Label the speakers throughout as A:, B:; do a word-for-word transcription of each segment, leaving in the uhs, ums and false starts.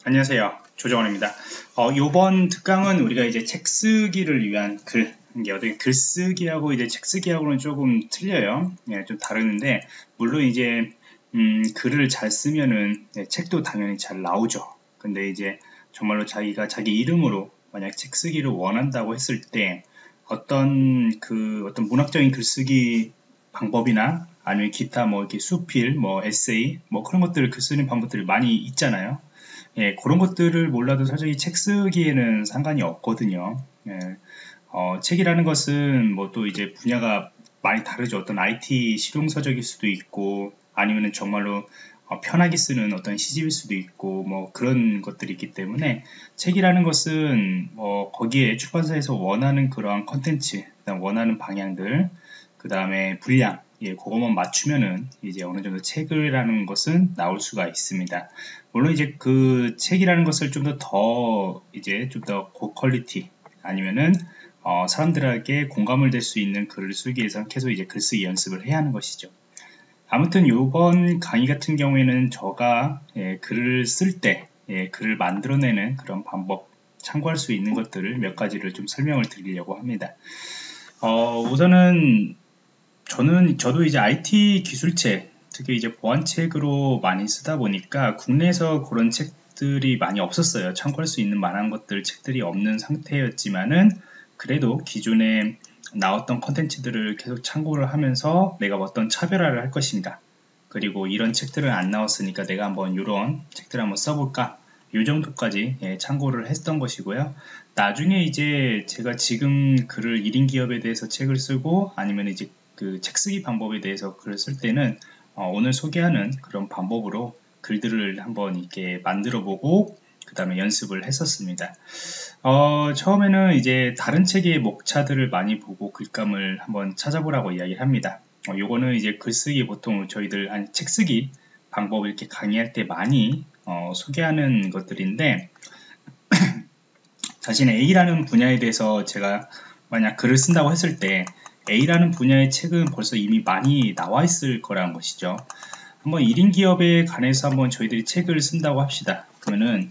A: 안녕하세요. 조정원입니다. 어, 이번 특강은 우리가 이제 책 쓰기를 위한 글, 이게 어떻게 글쓰기하고 이제 책 쓰기하고는 조금 틀려요. 예, 좀 다르는데, 물론 이제, 음, 글을 잘 쓰면은, 예, 책도 당연히 잘 나오죠. 근데 이제 정말로 자기가 자기 이름으로 만약 책 쓰기를 원한다고 했을 때, 어떤 그, 어떤 문학적인 글쓰기 방법이나 아니면 기타 뭐 이렇게 수필, 뭐 에세이, 뭐 그런 것들을 글 쓰는 방법들이 많이 있잖아요. 예, 그런 것들을 몰라도 솔직히 책 쓰기에는 상관이 없거든요. 예, 어, 책이라는 것은 뭐 또 이제 분야가 많이 다르죠. 어떤 아이티 실용서적일 수도 있고, 아니면은 정말로 어, 편하게 쓰는 어떤 시집일 수도 있고, 뭐 그런 것들이 있기 때문에 책이라는 것은 뭐 거기에 출판사에서 원하는 그러한 컨텐츠, 그다음 원하는 방향들, 그 다음에 분량, 예, 그것만 맞추면은 이제 어느 정도 책이라는 것은 나올 수가 있습니다. 물론 이제 그 책이라는 것을 좀 더 더 이제 좀 더 고퀄리티 아니면은 어, 사람들에게 공감을 될 수 있는 글을 쓰기 위해서 계속 이제 글쓰기 연습을 해야 하는 것이죠. 아무튼 이번 강의 같은 경우에는 제가 예, 글을 쓸 때, 예, 글을 만들어내는 그런 방법, 참고할 수 있는 것들을 몇 가지를 좀 설명을 드리려고 합니다. 어, 우선은 저는 저도 이제 아이티 기술책, 특히 이제 보안책으로 많이 쓰다 보니까 국내에서 그런 책들이 많이 없었어요. 참고할 수 있는 만한 것들 책들이 없는 상태였지만은 그래도 기존에 나왔던 컨텐츠들을 계속 참고를 하면서 내가 어떤 차별화를 할 것인가, 그리고 이런 책들은 안 나왔으니까 내가 한번 이런 책들을 한번 써볼까, 이 정도까지 예, 참고를 했던 것이고요. 나중에 이제 제가 지금 글을 일 인 기업에 대해서 책을 쓰고 아니면 이제 그 책 쓰기 방법에 대해서 글을 쓸 때는 어, 오늘 소개하는 그런 방법으로 글들을 한번 이렇게 만들어 보고 그 다음에 연습을 했었습니다. 어, 처음에는 이제 다른 책의 목차들을 많이 보고 글감을 한번 찾아보라고 이야기를 합니다. 어, 요거는 이제 글쓰기 보통 저희들 아니 책 쓰기 방법을 이렇게 강의할 때 많이 어, 소개하는 것들인데, 자신의 A라는 분야에 대해서 제가 만약 글을 쓴다고 했을 때 A라는 분야의 책은 벌써 이미 많이 나와 있을 거라는 것이죠. 한번 일 인 기업에 관해서 한번 저희들이 책을 쓴다고 합시다. 그러면은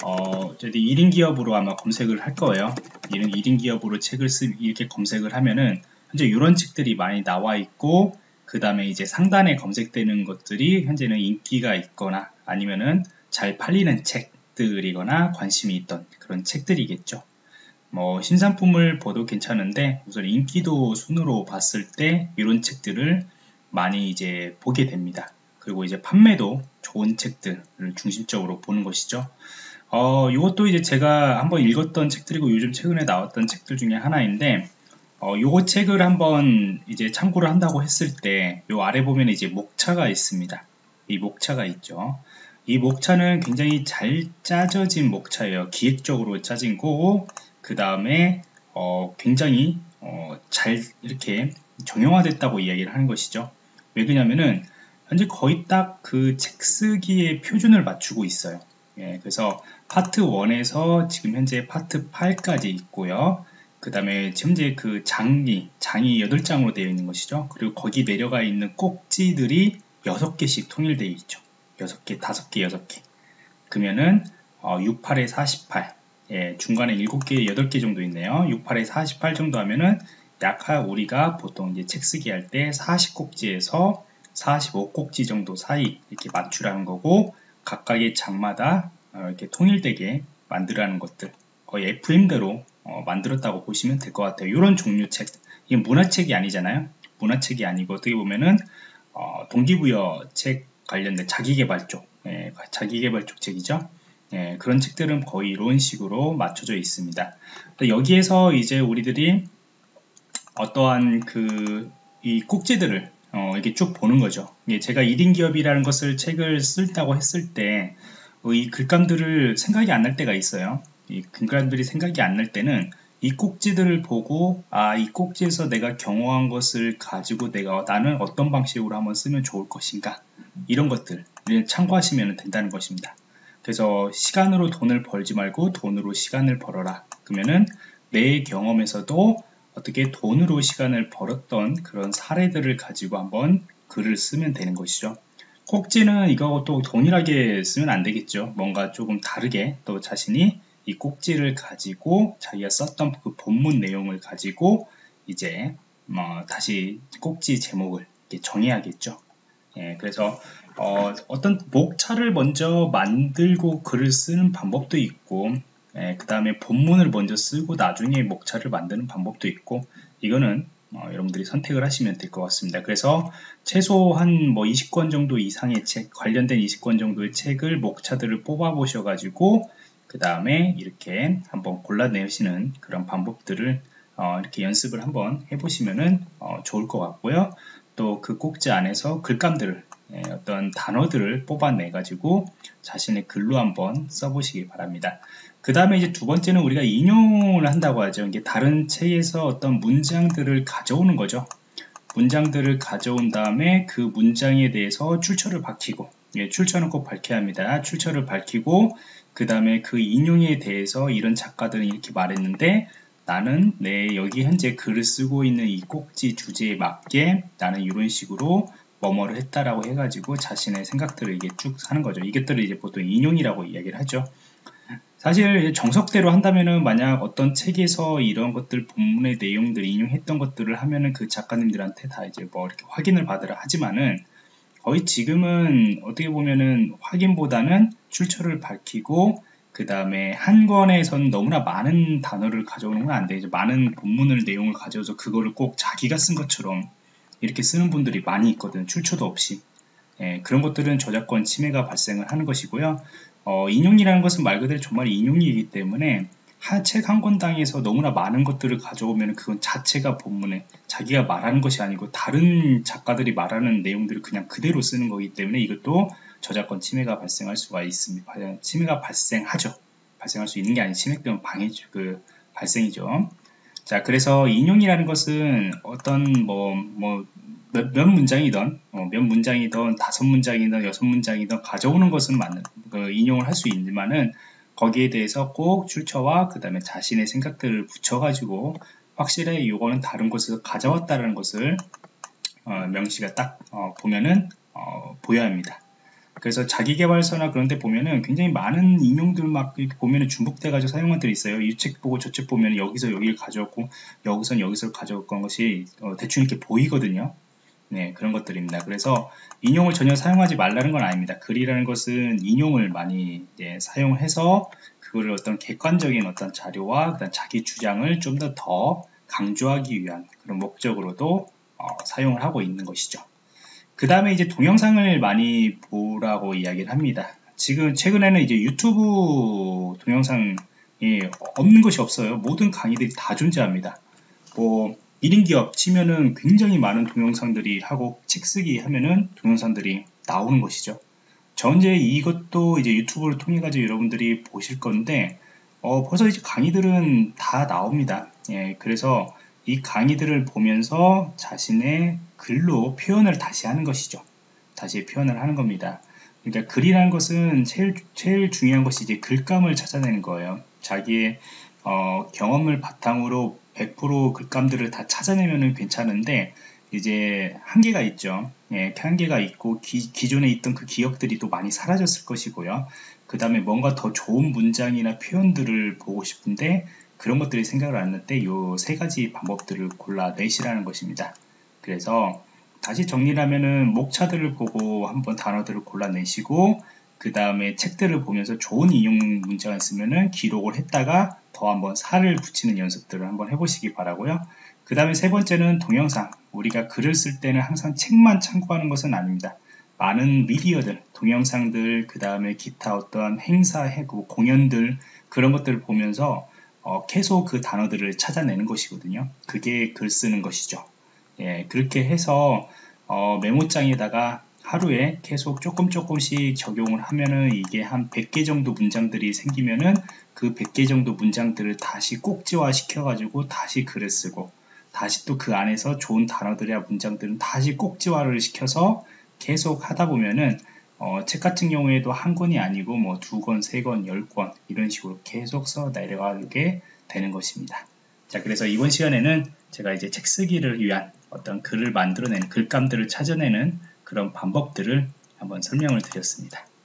A: 어, 저희들이 일 인 기업으로 아마 검색을 할 거예요. 이런 일 인 기업으로 책을 쓰 이렇게 검색을 하면은 현재 이런 책들이 많이 나와 있고, 그 다음에 이제 상단에 검색되는 것들이 현재는 인기가 있거나 아니면은 잘 팔리는 책들이거나 관심이 있던 그런 책들이겠죠. 뭐 신상품을 봐도 괜찮은데 우선 인기도 순으로 봤을 때 이런 책들을 많이 이제 보게 됩니다. 그리고 이제 판매도 좋은 책들을 중심적으로 보는 것이죠. 어, 이것도 이제 제가 한번 읽었던 책들이고 요즘 최근에 나왔던 책들 중에 하나인데, 어, 요거 책을 한번 이제 참고를 한다고 했을 때, 요 아래 보면 이제 목차가 있습니다. 이 목차가 있죠. 이 목차는 굉장히 잘 짜져진 목차예요. 기획적으로 짜진 거고, 그 다음에, 어, 굉장히, 어, 잘 이렇게 정형화됐다고 이야기를 하는 것이죠. 왜 그러냐면은, 현재 거의 딱 그 책 쓰기의 표준을 맞추고 있어요. 예, 그래서 파트 일에서 지금 현재 파트 팔까지 있고요. 그 다음에 현재 그 장이, 장이 여덟 장으로 되어 있는 것이죠. 그리고 거기 내려가 있는 꼭지들이 여섯 개씩 통일되어 있죠. 여섯 개, 다섯 개, 여섯 개. 그러면은 어, 육, 팔에 사십팔. 예, 중간에 일곱 개, 여덟 개 정도 있네요. 육, 팔에 사십팔 정도 하면은 약 우리가 보통 이제 책 쓰기 할 때 사십 꼭지에서 사십오 꼭지 정도 사이 이렇게 맞추라는 거고, 각각의 장마다 어, 이렇게 통일되게 만들라는 것들, 거의 에프엠대로 어, 만들었다고 보시면 될 것 같아요. 이런 종류 책, 이게 문화책이 아니잖아요. 문화책이 아니고 어떻게 보면은 어, 동기부여 책 관련된 자기개발 쪽, 예, 자기개발 쪽 책이죠. 예, 그런 책들은 거의 이런 식으로 맞춰져 있습니다. 여기에서 이제 우리들이 어떠한 그 이 꼭지들을 어, 이렇게 쭉 보는 거죠. 예, 제가 일 인 기업이라는 것을 책을 쓸다고 했을 때 이 글감들을 생각이 안 날 때가 있어요. 이 글감들이 생각이 안 날 때는 이 꼭지들을 보고, 아, 이 꼭지에서 내가 경험한 것을 가지고 내가 나는 어떤 방식으로 한번 쓰면 좋을 것인가, 이런 것들을 참고하시면 된다는 것입니다. 그래서 시간으로 돈을 벌지 말고 돈으로 시간을 벌어라. 그러면은 내 경험에서도 어떻게 돈으로 시간을 벌었던 그런 사례들을 가지고 한번 글을 쓰면 되는 것이죠. 꼭지는 이거 또 동일하게 쓰면 안 되겠죠. 뭔가 조금 다르게 또 자신이 이 꼭지를 가지고 자기가 썼던 그 본문 내용을 가지고 이제 뭐 다시 꼭지 제목을 이렇게 정해야겠죠. 예, 그래서 어, 어떤 목차를 먼저 만들고 글을 쓰는 방법도 있고, 예, 그 다음에 본문을 먼저 쓰고 나중에 목차를 만드는 방법도 있고, 이거는 어, 여러분들이 선택을 하시면 될 것 같습니다. 그래서 최소한 뭐 이십 권 정도 이상의 책, 관련된 이십 권 정도의 책을 목차들을 뽑아 보셔가지고 그 다음에 이렇게 한번 골라내시는 그런 방법들을 어, 이렇게 연습을 한번 해보시면은 어, 좋을 것 같고요. 또 그 꼭지 안에서 글감들을, 예, 어떤 단어들을 뽑아내 가지고 자신의 글로 한번 써보시기 바랍니다. 그 다음에 이제 두 번째는 우리가 인용을 한다고 하죠. 이게 다른 책에서 어떤 문장들을 가져오는 거죠. 문장들을 가져온 다음에 그 문장에 대해서 출처를 밝히고, 예, 출처는 꼭 밝혀야 합니다. 출처를 밝히고 그 다음에 그 인용에 대해서 이런 작가들은 이렇게 말했는데 나는 내 여기 현재 글을 쓰고 있는 이 꼭지 주제에 맞게 나는 이런 식으로 뭐뭐를 했다라고 해가지고 자신의 생각들을 이게 쭉 하는 거죠. 이것들을 이제 보통 인용이라고 이야기를 하죠. 사실 정석대로 한다면은 만약 어떤 책에서 이런 것들 본문의 내용들 인용했던 것들을 하면은 그 작가님들한테 다 이제 뭐 이렇게 확인을 받으라 하지만은 거의 지금은 어떻게 보면은 확인보다는 출처를 밝히고 그 다음에 한 권에선 너무나 많은 단어를 가져오는 건 안 되죠. 많은 본문을 내용을 가져와서 그거를 꼭 자기가 쓴 것처럼 이렇게 쓰는 분들이 많이 있거든. 출처도 없이. 예, 그런 것들은 저작권 침해가 발생을 하는 것이고요. 어, 인용이라는 것은 말 그대로 정말 인용이기 때문에 한 책 한 권당에서 너무나 많은 것들을 가져오면 그건 자체가 본문에 자기가 말하는 것이 아니고 다른 작가들이 말하는 내용들을 그냥 그대로 쓰는 거기 때문에 이것도 저작권 침해가 발생할 수가 있습니다. 침해가 발생하죠. 발생할 수 있는 게 아니고 침해 때문에 방해죠. 그 발생이죠. 자, 그래서 인용이라는 것은 어떤 뭐, 뭐, 몇, 몇 문장이든, 어, 몇 문장이든, 다섯 문장이든, 여섯 문장이든 가져오는 것은 맞는, 그 인용을 할 수 있지만은 거기에 대해서 꼭 출처와 그 다음에 자신의 생각들을 붙여가지고 확실히 이거는 다른 곳에서 가져왔다는 것을 어, 명시가 딱 어, 보면은 어, 보여야 합니다. 그래서 자기계발서나 그런 데 보면은 굉장히 많은 인용들 막 이렇게 보면은 중복돼 가지고 사용한 것들이 있어요. 이 책 보고 저 책 보면 여기서 여기를 가져왔고 여기선 여기서 가져왔던 것이 어, 대충 이렇게 보이거든요. 네, 그런 것들입니다. 그래서 인용을 전혀 사용하지 말라는 건 아닙니다. 글이라는 것은 인용을 많이 예, 사용해서 그거를 어떤 객관적인 어떤 자료와 그다음 자기 주장을 좀 더 더 강조하기 위한 그런 목적으로도 어, 사용을 하고 있는 것이죠. 그 다음에 이제 동영상을 많이 보라고 이야기를 합니다. 지금 최근에는 이제 유튜브 동영상이 없는 것이 없어요. 모든 강의들이 다 존재합니다. 뭐 일 인 기업 치면은 굉장히 많은 동영상들이 하고 책 쓰기 하면은 동영상들이 나오는 것이죠. 전제 이것도 이제 유튜브를 통해 가지고 여러분들이 보실 건데 어, 벌써 이제 강의들은 다 나옵니다. 예, 그래서 이 강의들을 보면서 자신의 글로 표현을 다시 하는 것이죠. 다시 표현을 하는 겁니다. 그러니까 글이라는 것은 제일, 제일 중요한 것이 이제 글감을 찾아내는 거예요. 자기의 어, 경험을 바탕으로 백 퍼센트 글감들을 다 찾아내면 괜찮은데 이제 한계가 있죠. 예, 한계가 있고 기, 기존에 있던 그 기억들이 또 많이 사라졌을 것이고요. 그 다음에 뭔가 더 좋은 문장이나 표현들을 보고 싶은데 그런 것들이 생각을 안 날 때 이 세 가지 방법들을 골라내시라는 것입니다. 그래서 다시 정리를 하면은 목차들을 보고 한번 단어들을 골라내시고 그 다음에 책들을 보면서 좋은 인용 문자가 있으면은 기록을 했다가 더 한번 살을 붙이는 연습들을 한번 해보시기 바라고요. 그 다음에 세 번째는 동영상. 우리가 글을 쓸 때는 항상 책만 참고하는 것은 아닙니다. 많은 미디어들, 동영상들, 그 다음에 기타 어떠한 행사, 해고, 공연들 그런 것들을 보면서 어, 계속 그 단어들을 찾아내는 것이거든요. 그게 글 쓰는 것이죠. 예, 그렇게 해서 어, 메모장에다가 하루에 계속 조금 조금씩 적용을 하면은 이게 한 백 개 정도 문장들이 생기면은 그 백 개 정도 문장들을 다시 꼭지화 시켜가지고 다시 글을 쓰고 다시 또 그 안에서 좋은 단어들이나 문장들은 다시 꼭지화를 시켜서 계속 하다 보면은 어, 책 같은 경우에도 한 권이 아니고 뭐 두 권, 세 권, 열 권 이런 식으로 계속 써 내려가게 되는 것입니다. 자, 그래서 이번 시간에는 제가 이제 책 쓰기를 위한 어떤 글을 만들어내는 글감들을 찾아내는 그런 방법들을 한번 설명을 드렸습니다.